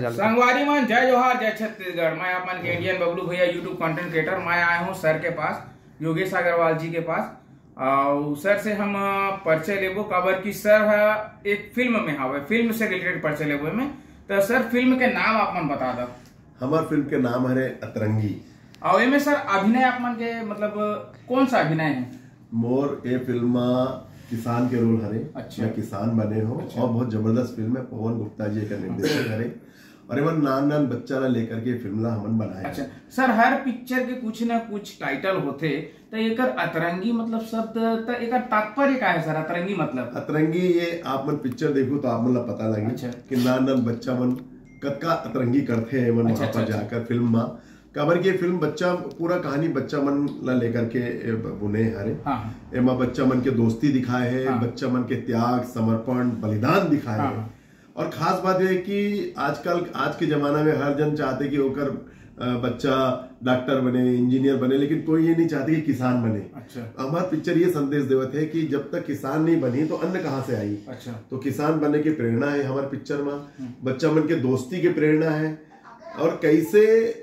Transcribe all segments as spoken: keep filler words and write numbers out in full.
जाता। संगवारी मन जय जोहार जय छत्तीसगढ़। मैं अपन के इंडियन बबलू भैया यूट्यूब कंटेंट क्रिएटर। मैं आया हूँ सर के पास, योगेश अग्रवाल जी के पास। और सर से हम परिचय लेबो काबर की सर है एक फिल्म में हवे, फिल्म से रिलेटेड परिचय लेबो में। तो सर फिल्म के नाम आप मन बता दो। हमार फिल्म के नाम है अतरंगी। और इनमें सर अभिनय आप मन के मतलब कौन सा अभिनय है? मोर ए फिल्म किसान के रोल हरे। अच्छा। मैं किसान बने हो। अच्छा। और बहुत जबरदस्त फिल्म है, पवन गुप्ता जी का निर्देशक हरे और एमन नान नान बच्चा ला लेकर के फिल्म ला हमन बनाए। अच्छा सर, हर पिक्चर के कुछ ना कुछ टाइटल होते, तो एकर अतरंगी मतलब शब्द तो एकर तात्पर्य का है सर? अतरंगी मतलब अतरंगी ये आप मन पिक्चर देखो तो आप मन ला पता लगे। अच्छा। कि नान नान बच्चा मन कतका अतरंगी करते हैं मन। अच्छा, वहां पर अच्छा, जाकर फिल्म में काबर की फिल्म बच्चा पूरा कहानी बच्चा मन ला लेकर के बुने हरे। हाँ। एमा बच्चा मन के दोस्ती दिखाए है। हाँ। बच्चा मन के त्याग समर्पण बलिदान दिखाए हाँ। है। और खास बात यह है कि आजकल आज के जमाना में हर जन चाहते कि होकर बच्चा डॉक्टर बने, इंजीनियर बने, लेकिन कोई ये नहीं चाहते कि किसान बने। अच्छा। हमारा पिक्चर ये संदेश देवत है कि जब तक किसान नहीं बनी तो अन्न कहाँ से आई। अच्छा। तो किसान बनने की प्रेरणा है हमारे पिक्चर में। बच्चा मन के दोस्ती की प्रेरणा है और कैसे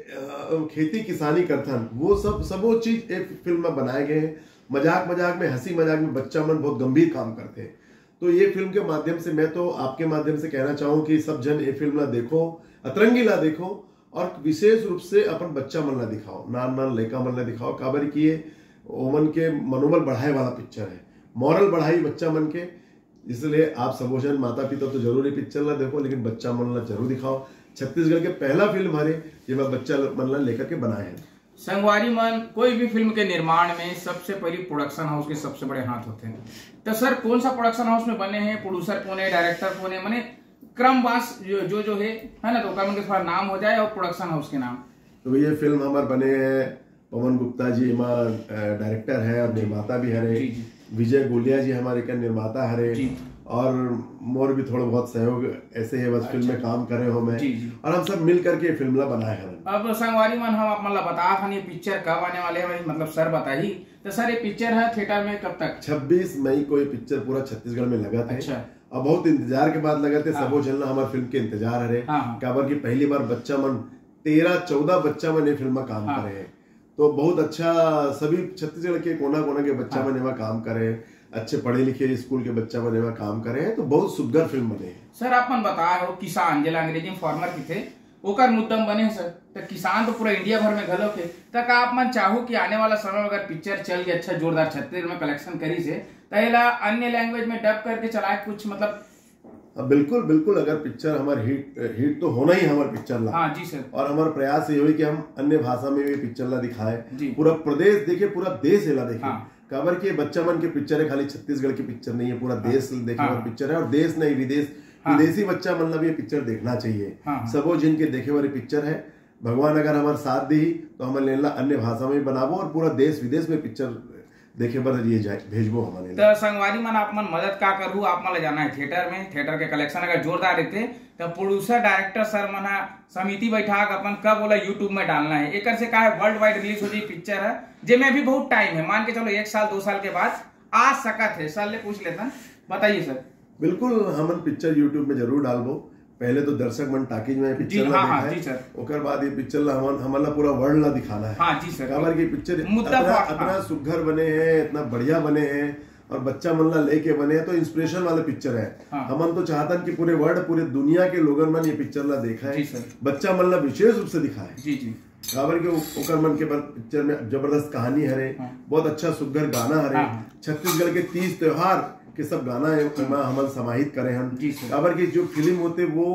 खेती किसानी करथन वो सब सब वो चीज एक फिल्म में बनाए गए हैं। मजाक मजाक में हंसी मजाक में बच्चा मन बहुत गंभीर काम करते हैं। तो ये फिल्म के माध्यम से मैं तो आपके माध्यम से कहना चाहूँ कि सब जन ये फिल्म ला देखो, अतरंगी ला देखो और विशेष रूप से अपन बच्चा मन ला दिखाओ, नान नान लड़का मन ला दिखाओ। काबर की ये ओमन के मनोबल बढ़ाए वाला पिक्चर है, मॉरल बढ़ाई बच्चा मन के। इसलिए आप सबो जन माता पिता तो जरूर ये पिक्चर ला देखो, लेकिन बच्चा मन ला जरूर दिखाओ। छत्तीसगढ़ के पहला फिल्म हरे ये मैं बच्चा मन ला लेकर के बनाए हैं। संगवारी मन कोई भी फिल्म के निर्माण में सबसे पहले प्रोडक्शन हाउस के सबसे बड़े हाथ होते हैं। तो सर कौन सा प्रोडक्शन हाउस में बने हैं, प्रोड्यूसर कौन है, डायरेक्टर कौन है, माने क्रमवास जो जो जो है है ना, तो उनके थोड़ा नाम हो जाए और प्रोडक्शन हाउस के नाम। तो ये फिल्म हमारे बने हैं पवन गुप्ता जी हमारा डायरेक्टर है और निर्माता भी हरे। विजय गोलिया जी हमारे का निर्माता हरे और मोर भी थोड़ा बहुत सहयोग ऐसे है बस। अच्छा। फिल्म में काम करे हो मैं और हम सब मिल करके फिल्म ला बनाए हैं। अब संगवारी मन हम आप मतलब बता था ये पिक्चर कब आने वाले हैं, मतलब सर बताइए। तो सर ये पिक्चर है थिएटर में कब तक? छब्बीस मई को ये पिक्चर पूरा छत्तीसगढ़ में लगा था। अच्छा। और बहुत इंतजार के बाद लगा थे। हाँ। सबो जन हमारे फिल्म के इंतजार है। हाँ। काबर की पहली बार बच्चा मन तेरह चौदह बच्चा मन ये फिल्म में काम हाँ। करे हैं। तो बहुत अच्छा सभी छत्तीसगढ़ के कोना कोना के बच्चा हाँ। मन एवं काम करे, अच्छे पढ़े लिखे स्कूल के बच्चा मन एवं काम करे हैं। तो बहुत सुंदर फिल्म बने हैं। सर आप मन बताए हो किसान जिला अंग्रेजी में फार्मर की थे ओकर मुद्दम बने सर। तो किसान तो पूरा इंडिया भर में घलो के तक आप मन चाहो कि आने वाला समय में अगर पिक्चर चल गया अच्छा जोरदार छत्तीसगढ़ में कलेक्शन करी से तो अन्य लैंग्वेज में डब करके चलाए कुछ मतलब? बिल्कुल बिल्कुल। अगर पिक्चर हमारे हिट हिट तो होना ही हमारे पिक्चर ला। हाँ जी सर। और हमारा प्रयास ये हुई कि हम अन्य भाषा में भी पिक्चर ला दिखाए, पूरा प्रदेश देखे, पूरा देश ला देखे। हाँ। काबर के बच्चा मन के पिक्चर है, खाली छत्तीसगढ़ की पिक्चर नहीं है, पूरा हाँ। देश देखे वाला पिक्चर है। और देश नहीं विदेश हाँ। विदेशी बच्चा मन ला भी ये पिक्चर देखना चाहिए। हाँ। सबो जिनके देखे वाली पिक्चर है। भगवान अगर हमारे साथ दी तो हम लेला अन्य भाषा में बनाबो और पूरा देश विदेश में पिक्चर देखे बर ये जाए भेजबो हमारे। तो संगवारी मन आप मन मदद का करू, आप मन जाना है थिएटर में। थिएटर के कलेक्शन अगर जोरदार रहते तो प्रोड्यूसर डायरेक्टर सर मन समिति बैठा कर अपन कब बोला यूट्यूब में डालना है। एक से का है वर्ल्ड वाइड रिलीज हो जाए पिक्चर है जिसमें भी बहुत टाइम है, मान के चलो एक साल दो साल के बाद आ सकत है। सर ले पूछ लेता, बताइए सर। बिल्कुल हम पिक्चर यूट्यूब में जरूर डालबो। पहले तो दर्शक मन टाकीज में पिक्चर ला हाँ, देखा है, ओकर बाद ये पिक्चर ला हम हमारा पूरा वर्ल्ड ला दिखाना है। हाँ जी सर। काबर की पिक्चर इतना इतना सुघर बने हैं, इतना बढ़िया बने हैं और बच्चा मन ला लेके बने हैं, तो इंस्पिरेशन वाले पिक्चर है। हाँ। हम तो चाहतन कि पूरे वर्ल्ड पूरे दुनिया के लोगन मन ये पिक्चर ला देखा है, बच्चा मन ला विशेष रूप से दिखाए। जी जी। काबर के ओकर मन के पिक्चर में जबरदस्त कहानी हरे, बहुत अच्छा सुघर गाना हरे, छत्तीसगढ़ के तीज त्योहार के सब गाना हम समाहित करे हम। काबर की जो फिल्म होते वो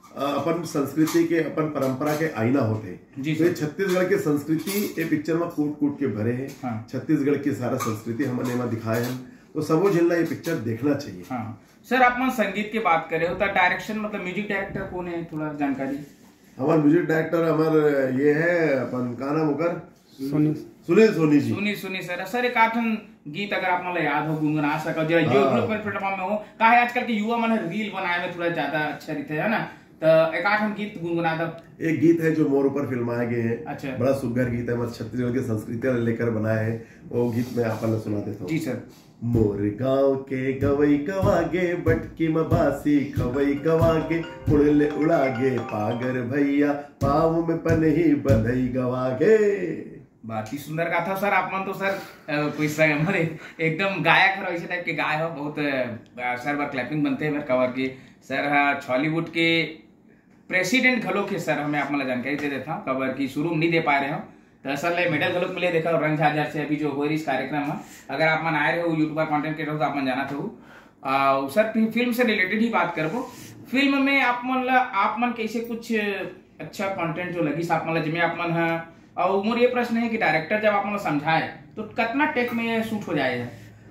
अपन संस्कृति के अपन परंपरा के आईना होते। तो ये छत्तीसगढ़ के संस्कृति ये पिक्चर में कूट कूट के भरे हैं। हाँ। छत्तीसगढ़ की सारा संस्कृति हमने वहाँ दिखाए हैं। तो सबो जिला ये पिक्चर देखना चाहिए। हाँ। सर आप संगीत की बात करे हो तो डायरेक्शन मतलब म्यूजिक डायरेक्टर कौन है, थोड़ा जानकारी? हमारे म्यूजिक डायरेक्टर हमारे ये है अपन का नाम होकर सुनील सुनील सोनी जी। सुनी सुनी सर। सर एक आठन गीत अगर आप मतलब याद हो गुनगुना सको जो यूट्यूब पर प्लेटफॉर्म में हो, का है आजकल के युवा मन रील बनाए में थोड़ा ज्यादा अच्छा रहते है ना, तो एक आठ हम गीत गुनगुना दो। एक गीत है जो मोर ऊपर फिल्माए गए हैं। अच्छा। बड़ा सुंदर गीत है, मतलब छत्तीसगढ़ की संस्कृति लेकर बनाए हैं। वो गीत मैं आपको सुना देता हूँ। जी सर। मोर गांव के गवई गवागे, बटकी में बासी खवई गवागे, उड़ले उड़ागे पागर भैया, पाँव में पनही बधई गवागे। बात ही सुंदर गाथा सर। आप मन तो सर कोई हमारे एकदम गायक है, ऐसे टाइप के गाय हो, बहुत सर बार क्लैपिंग बनते हैं कवर की सर। हॉलीवुड के प्रेसिडेंट घलो के सर हमें आप मतलब जानकारी दे देता हूँ कवर की शुरू नहीं दे पा रहे हो तो असल मेडल घलो मिले देखा रंग झाझर से अभी जो हो रही इस कार्यक्रम में। अगर आप मन आए रहे हो यूट्यूबर कंटेंट क्रिएटर तो आप मन जाना था सर। फिल्म से रिलेटेड ही बात करबो। फिल्म में आप मन आप मन कैसे कुछ अच्छा कंटेंट जो लगी आप मन जिसमें आप मन है। और मोर ये प्रश्न है कि डायरेक्टर जब आप मन समझाए तो कितना टेक में शूट हो जाएगा?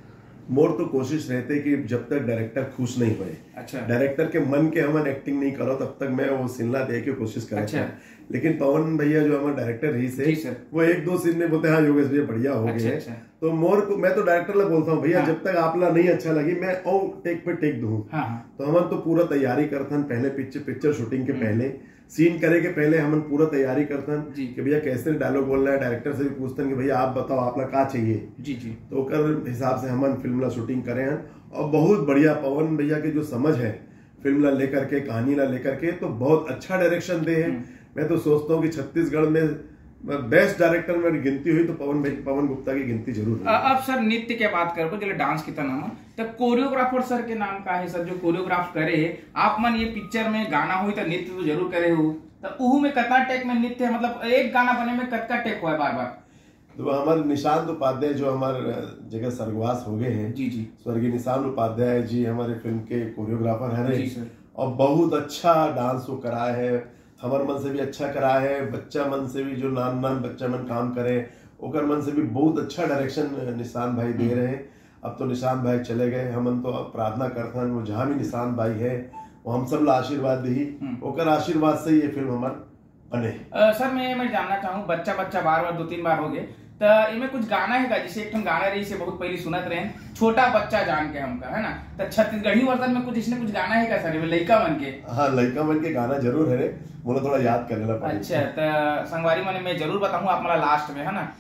मोर तो कोशिश रहते कि जब तक डायरेक्टर खुश नहीं हुए, अच्छा, डायरेक्टर के मन के हम एक्टिंग नहीं करो तब तक मैं वो सीन ला दे के कोशिश करता। अच्छा। लेकिन पवन भैया जो हमारे डायरेक्टर ही से वो एक दो सीन में बोलते हैं हाँ योगेश भैया बढ़िया हो अच्छा, गए। अच्छा। तो मोर को मैं तो डायरेक्टर ला बोलता हूँ भैया हाँ। जब तक आप ला नहीं अच्छा लगी मैं और टेक पे टेक दूं। हाँ, हाँ। तो हम तो पूरा तैयारी करते पहले पिक्चर पिक्चर शूटिंग के पहले सीन करे के पहले हम पूरा तैयारी करते हैं कि भैया कैसे डायलॉग बोलना है। डायरेक्टर से भी पूछते हैं कि भैया आप बताओ आप ला क्या चाहिए। जी जी। तो कर हिसाब से हम फिल्म ला शूटिंग करे हैं और बहुत बढ़िया पवन भैया के जो समझ है फिल्म ला लेकर के कहानी ला लेकर के तो बहुत अच्छा डायरेक्शन दे है। मैं तो सोचता हूँ कि छत्तीसगढ़ में बेस्ट डायरेक्टर में गिनती हुई तो पवन पवन गुप्ता की गिनती जरूर है। अब सर नृत्य के बात करो जो डांस की तरह तो कोरियोग्राफर सर के नाम का है सर जो कोरियोग्राफ करे आप मन ये पिक्चर में गाना हुई तो नृत्य तो जरूर करे हो तो उहू में कितना टेक में नृत्य है मतलब एक गाना बने में कितना टेक हुआ है बार बार? तो हमारे निशांत उपाध्याय जो हमारे जगह स्वर्गवास हो गए हैं जी जी स्वर्गीय निशांत उपाध्याय जी हमारे फिल्म के कोरियोग्राफर है और बहुत अच्छा डांस वो करा है। हमारे मन से भी अच्छा करा है, बच्चा मन से भी जो नान नान बच्चा मन काम करे ओकर मन से भी बहुत अच्छा डायरेक्शन निशांत भाई दे रहे हैं। अब तो निशांत भाई चले गए, हम तो प्रार्थना करते हैं वो जहाँ भी निशांत भाई है वो हम सब ला आशीर्वाद दी ओकर आशीर्वाद से ये फिल्म हमार बने। सर मैं मैं जानना चाहूँ बच्चा बच्चा बार बार दो तीन बार हो गए तो इनमें कुछ गाना है जिसे एक गाना रही से बहुत पहले सुनत रहे छोटा बच्चा जान के हमका है ना तो छत्तीसगढ़ी वर्जन में कुछ इसने कुछ गाना है क्या सर लड़का मन के? हाँ लड़का मन के गाना जरूर है रे, बोला थोड़ा याद कर लेना पड़ेगा। अच्छा तो संगवारी मन मैं जरूर बताऊँ आप मला लास्ट में है ना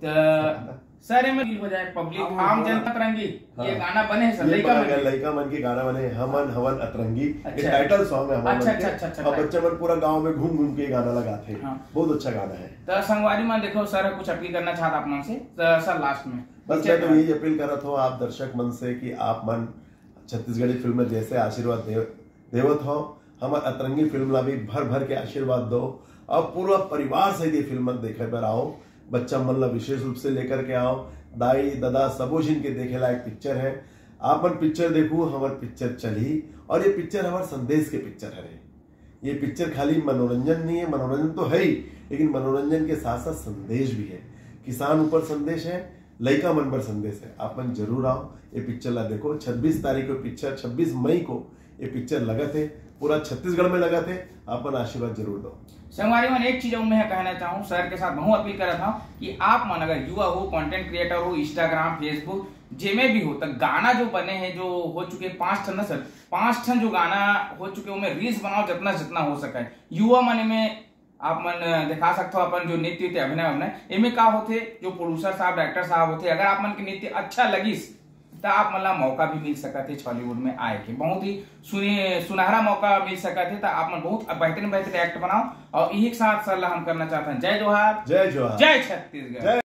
तो सर में हो जाए पब्लिक आम जनता अतरंगी ये गाना बने है सर लड़का मन लड़का मन के गाना बने हमन हवन अतरंगी ये टाइटल सॉन्ग है हमारा। अच्छा अच्छा अच्छा। और बच्चा मन पूरा गांव में घूम घूम के गाना लगाते हैं। बहुत अच्छा गाना है। तो संगवारी मन देखो सर कुछ अपील करना चाहता आप मन से तो सर लास्ट में बस मैं तो यही अपील कर रहा था आप दर्शक मन से कि आप मन छत्तीसगढ़ी फिल्म में जैसे आशीर्वाद देवत हो हमारे अतरंगी फिल्म ला भी भर भर के आशीर्वाद दो और पूरा परिवार से ये फिल्म देखे पर आओ। बच्चा मन ला विशेष रूप से लेकर के आओ, दाई दादा सबो जिन के देखे लायक पिक्चर है। आप मन पिक्चर देखो हमारे पिक्चर चली और ये पिक्चर हमारे संदेश के पिक्चर है। ये पिक्चर खाली मनोरंजन नहीं है, मनोरंजन तो है ही लेकिन मनोरंजन के साथ साथ संदेश भी है। किसान ऊपर संदेश है, लड़का मन पर संदेश है। आप मन जरूर आओ ये पिक्चर ला देखो। छब्बीस तारीख को पिक्चर छब्बीस मई को ये पिक्चर लगा थे पूरा छत्तीसगढ़ में लगा थे। आप मन आशीर्वाद जरूर दो। संगवारी मन एक चीज मैं कहना चाहूँ सर के साथ बहुत अपील कर रहा था कि आप मन अगर युवा हो कंटेंट क्रिएटर हो इंस्टाग्राम फेसबुक जिसमें भी हो तो गाना जो बने हैं जो हो चुके पांच ठन ना सर पांच ठन जो गाना हो चुके उनमें रील्स बनाओ जितना जितना हो सके। युवा मन में आप मन दिखा सकते हो अपन जो नृत्य अभिनय अभिनय इनमें का होते जो प्रोड्यूसर साहब डायरेक्टर साहब होते अगर आप मन के नृत्य अच्छा लगिस तो आप मतलब मौका भी मिल सका थे बॉलीवुड में आए के बहुत ही सुनी सुनहरा मौका मिल सका थे तो आप मन बहुत बेहतरीन बेहतरीन एक्ट बनाओ और यही साथ सलाह हम करना चाहते हैं। जय जोहार, जय जोहार, जय छत्तीसगढ़।